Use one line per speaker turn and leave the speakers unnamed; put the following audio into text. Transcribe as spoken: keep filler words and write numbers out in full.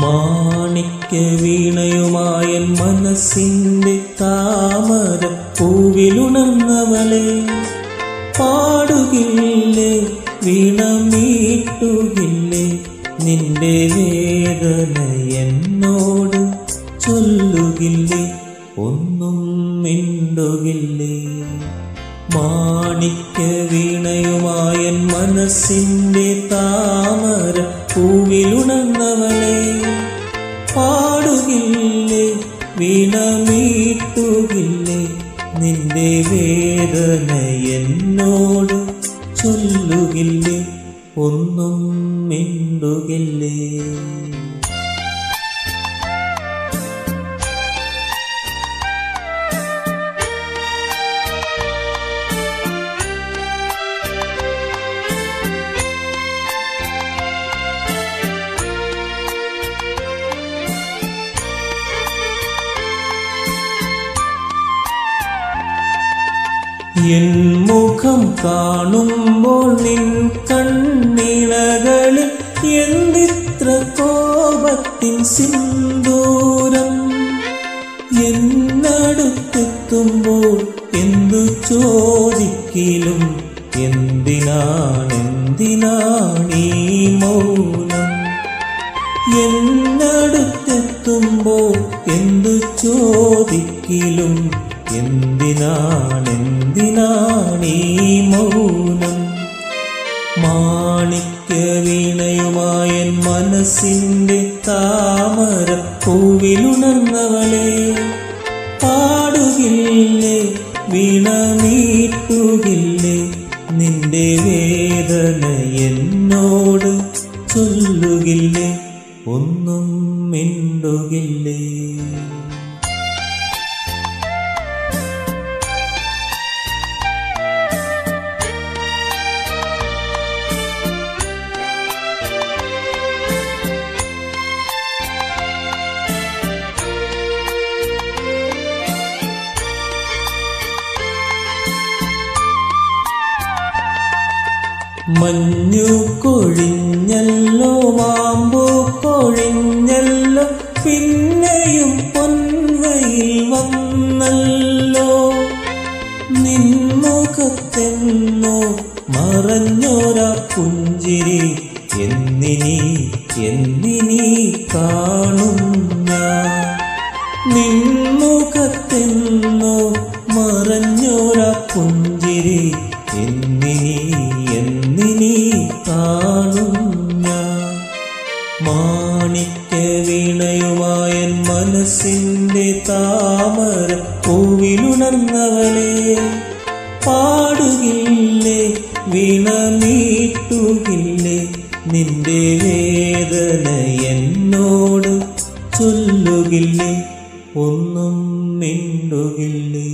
മാണിക്യ വീണയുമായൻ മനസ്സിന്റെ താമര പൂവിലുണർന്നവളെ, പാടുകില്ലേ വീണ മീട്ടുകില്ലേ, നിന്റെ വേദന എന്നോട് ചൊല്ലുകില്ലേ, ഒന്നും മിണ്ടുകില്ലേ. മാണിക്യ വീണയുമായൻ മനസ്സിന്റെ താമര പൂവിലുണർന്നവളെ, പാടുകില്ലേ വീണ മീട്ടുകില്ലേ, നിന്റെ വേദന എന്നോട് ചൊല്ലുകില്ലേ, ഒന്നും മിണ്ടുകില്ലേ. എൻ മുഖം കാണുമ്പോൾ നിൻ കണ്ണിണകളിൽ എന്തിത്ര കോപത്തിൻ സിന്ദൂരം, എന്നടുത്തെത്തുമ്പോൾ എന്തു ചോദിക്കിലും എന്തിനാണെന്തിനാണീ മൗനം, എന്നടുത്തെത്തുമ്പോൾ എന്തു ചോദിക്കിലും എന്തിനാണെന്തിനാണീ മൗനം. മാണിക്യ വീണയുമായൻ മനസ്സിന്റെ താമര പൂവിലുണർന്നവളെ, പാടുകില്ലേ വീണ മീട്ടുകില്ലേ, നിന്റെ വേദന എന്നോട് ചൊല്ലുകില്ലേ, ഒന്നും മിണ്ടുകില്ലേ. മഞ്ഞു കൊഴിഞ്ഞല്ലോ മാമ്പു കൊഴിഞ്ഞല്ലോ, പിന്നെയും പൊൻവയിൽ വന്നല്ലോ, നിൻമുഖത്തെന്നോ മറഞ്ഞോരാ പുഞ്ചിരി, എന്നിനി എന്നിനി കാണും ഞാൻ, നിൻമുഖത്തെന്നോ മറഞ്ഞോരാ പുഞ്ചിരി, എന്നിനി എന്നിനി കാണും ഞാൻ. മാണിക്യ വീണയുമായൻ മനസ്സിന്റെ താമര പൂവിലുണർന്നവളെ, പാടുകില്ലേ വീണ മീട്ടുകില്ലേ, നിന്റെ വേദന എന്നോട് ചൊല്ലുകില്ലേ, ഒന്നും മിണ്ടുകില്ലേ.